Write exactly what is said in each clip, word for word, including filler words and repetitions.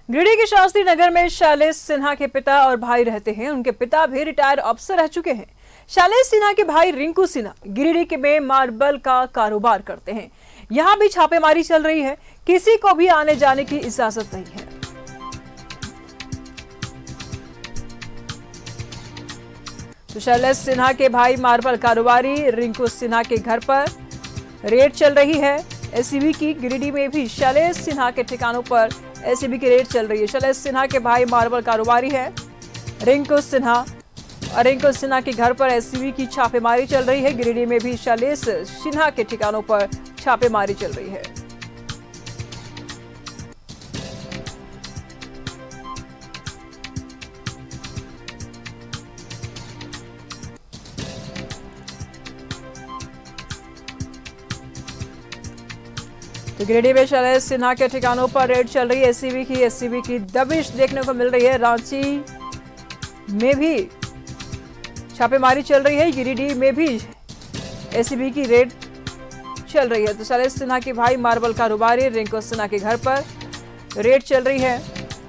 गिरिडीह के शास्त्री नगर में शैलेश सिन्हा के पिता और भाई रहते हैं। उनके पिता भी रिटायर्ड अफसर रह चुके हैं। शैलेश सिन्हा के भाई रिंकू सिन्हा गिरिडीह में मार्बल का कारोबार करते हैं। यहाँ भी छापेमारी चल रही है। किसी को भी आने जाने की इजाजत नहीं है। तो शैलेश सिन्हा के भाई मार्बल कारोबारी रिंकू सिन्हा के घर पर रेड चल रही है। एसीबी की गिरिडीह में भी शैलेश सिन्हा के ठिकानों पर एसीबी की रेड चल रही है। शैलेश सिन्हा के भाई मार्बल कारोबारी है रिंकू सिन्हा और रिंकू सिन्हा के घर पर एसीबी की छापेमारी चल रही है। गिरिडीह में भी शैलेश सिन्हा के ठिकानों पर छापेमारी चल रही है। तो गिरिडीह में शैलेश सिन्हा के ठिकानों पर रेड चल रही है। एसीबी की एसीबी की दबिश देखने को मिल रही है। रांची में भी छापेमारी चल रही है। गिरिडीह में भी एसीबी की रेड चल रही है। तो शैलेश सिन्हा के भाई मार्बल कारोबारी रिंकू सिन्हा के घर पर रेड चल रही है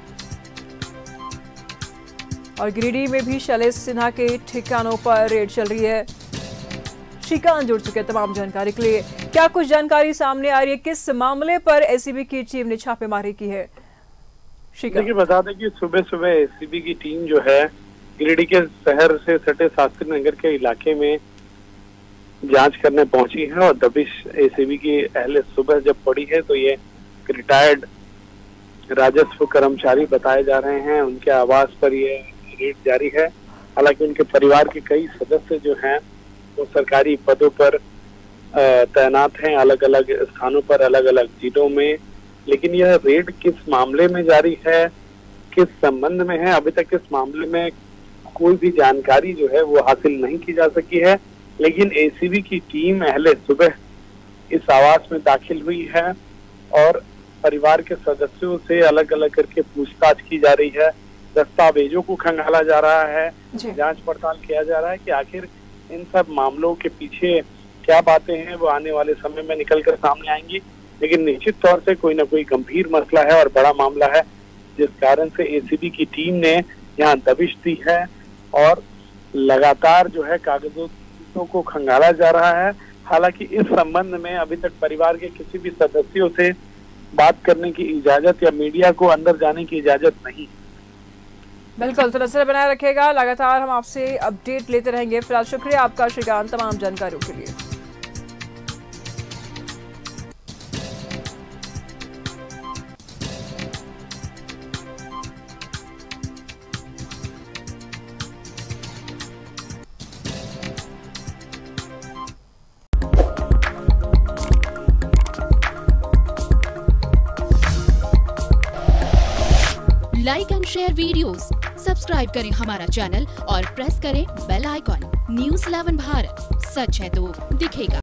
और गिरिडीह में भी शैलेश सिन्हा के ठिकानों पर रेड चल रही है। श्रीकांत जुड़ चुके हैं तमाम जानकारी के लिए। क्या कुछ जानकारी सामने आ रही है? किस मामले पर एसीबी की टीम ने छापेमारी की है? श्रीकांत, देखिए बता दें कि सुबह सुबह एसीबी की टीम जो है गिरिडीह के शहर से सटे शास्त्री नगर के इलाके में जांच करने पहुंची है और दबिश एसीबी की अहले सुबह जब पड़ी है तो ये रिटायर्ड राजस्व कर्मचारी बताए जा रहे हैं। उनके आवास पर ये रेड जारी है। हालांकि उनके परिवार के कई सदस्य जो हैं वो सरकारी पदों पर तैनात हैं, अलग अलग स्थानों पर, अलग अलग जिलों में। लेकिन यह रेड किस मामले में जारी है, किस संबंध में है, अभी तक इस मामले में कोई भी जानकारी जो है वो हासिल नहीं की जा सकी है। लेकिन एसीबी की टीम अहले सुबह इस आवास में दाखिल हुई है और परिवार के सदस्यों से अलग अलग करके पूछताछ की जा रही है। दस्तावेजों को खंगाला जा रहा है, जांच पड़ताल किया जा रहा है कि आखिर इन सब मामलों के पीछे क्या बातें हैं वो आने वाले समय में निकलकर सामने आएंगी। लेकिन निश्चित तौर से कोई ना कोई गंभीर मसला है और बड़ा मामला है, जिस कारण से एसीबी की टीम ने यहाँ दबिश दी है और लगातार जो है कागजों को खंगाला जा रहा है। हालांकि इस संबंध में अभी तक परिवार के किसी भी सदस्यों से बात करने की इजाजत या मीडिया को अंदर जाने की इजाजत नहीं। बिल्कुल, तो नजर बनाए रखेगा। लगातार हम आपसे अपडेट लेते रहेंगे। फिलहाल शुक्रिया आपका श्रीकांत तमाम जानकारियों के लिए। Like and share videos, subscribe करें हमारा चैनल और प्रेस करें bell icon. News eleven Bharat, सच है तो दिखेगा।